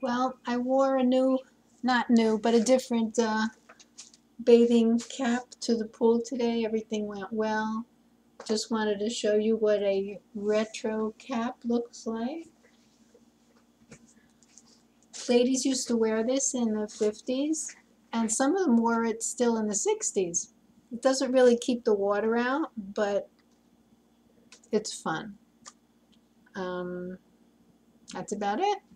Well, I wore a new, not new, but a different bathing cap to the pool today. Everything went well. Just wanted to show you what a retro cap looks like. Ladies used to wear this in the 50s, and some of them wore it still in the 60s. It doesn't really keep the water out, but it's fun. That's about it.